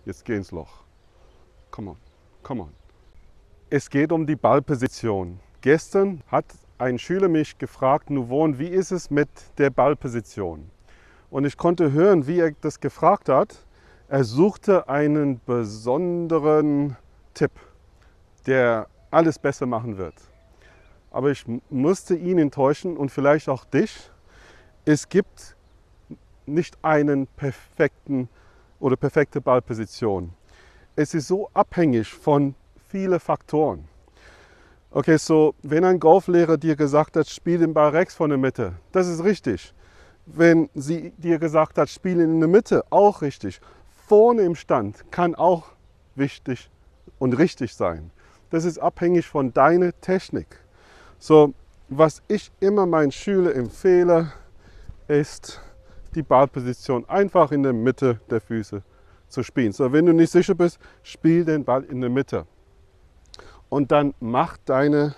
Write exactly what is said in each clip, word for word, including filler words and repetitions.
Jetzt geh ins Loch. Come on, come on. Es geht um die Ballposition. Gestern hat ein Schüler mich gefragt, Nuvon, wie ist es mit der Ballposition? Und ich konnte hören, wie er das gefragt hat. Er suchte einen besonderen Tipp, der alles besser machen wird. Aber ich musste ihn enttäuschen und vielleicht auch dich. Es gibt nicht einen perfekten oder perfekte Ballposition. Es ist so abhängig von vielen Faktoren. Okay, so wenn ein Golflehrer dir gesagt hat, spiel den Ball rechts von der Mitte, das ist richtig. Wenn sie dir gesagt hat, spiel ihn in der Mitte, auch richtig. Vorne im Stand kann auch wichtig und richtig sein. Das ist abhängig von deiner Technik. So, was ich immer meinen Schülern empfehle, ist die Ballposition einfach in der Mitte der Füße zu spielen. So, wenn du nicht sicher bist, spiel den Ball in der Mitte. Und dann mach deine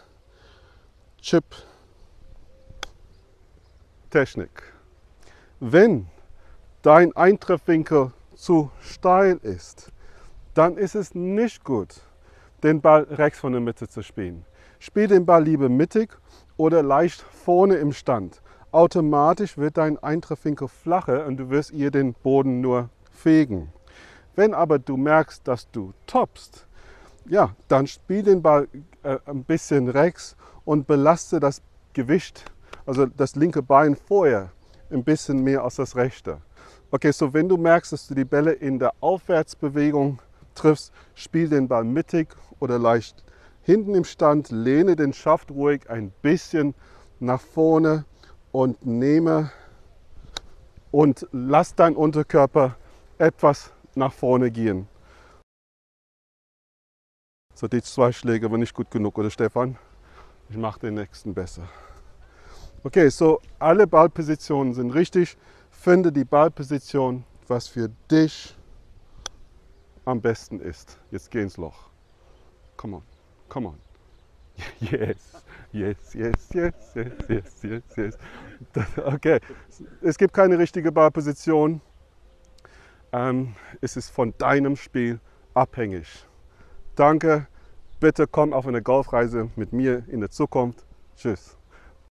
Chip-Technik. Wenn dein Eintreffwinkel zu steil ist, dann ist es nicht gut, den Ball rechts von der Mitte zu spielen. Spiel den Ball lieber mittig oder leicht vorne im Stand. Automatisch wird dein Eintreffwinkel flacher und du wirst ihr den Boden nur fegen. Wenn aber du merkst, dass du toppst, ja, dann spiel den Ball äh, ein bisschen rechts und belaste das Gewicht, also das linke Bein vorher, ein bisschen mehr als das rechte. Okay, so wenn du merkst, dass du die Bälle in der Aufwärtsbewegung triffst, spiel den Ball mittig oder leicht hinten im Stand, lehne den Schaft ruhig ein bisschen nach vorne und nehme und lass deinen Unterkörper etwas nach vorne gehen. So, die zwei Schläge waren nicht gut genug, oder Stefan? Ich mache den nächsten besser. Okay, so alle Ballpositionen sind richtig. Finde die Ballposition, was für dich am besten ist. Jetzt geh ins Loch. Come on, come on. Yes, yes, yes, yes, yes, yes, yes, yes. Okay, es gibt keine richtige Ballposition. Ähm, es ist von deinem Spiel abhängig. Danke, bitte komm auf eine Golfreise mit mir in der Zukunft. Tschüss.